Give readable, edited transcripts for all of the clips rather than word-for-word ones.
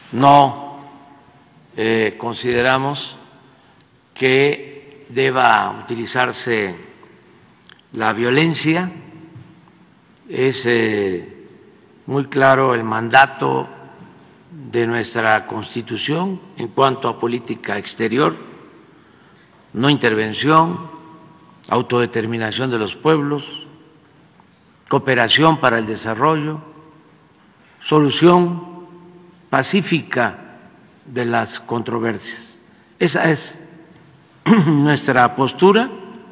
no consideramos que deba utilizarse la violencia. Es muy claro el mandato de nuestra Constitución en cuanto a política exterior: no intervención, autodeterminación de los pueblos, cooperación para el desarrollo, solución pacífica de las controversias. Esa es nuestra postura.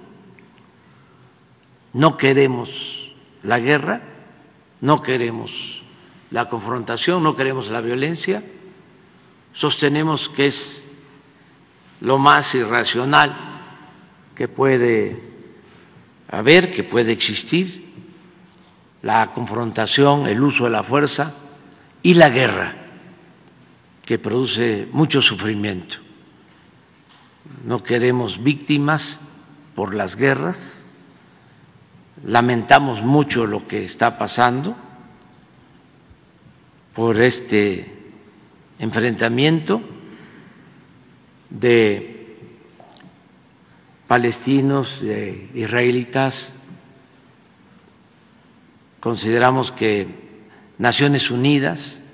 No queremos la guerra, no queremos la confrontación, no queremos la violencia. Sostenemos que es lo más irracional que puede haber, que puede existir: la confrontación, el uso de la fuerza y la guerra, que produce mucho sufrimiento. No queremos víctimas por las guerras. Lamentamos mucho lo que está pasando por este enfrentamiento de palestinos, de israelitas. Consideramos que Naciones Unidas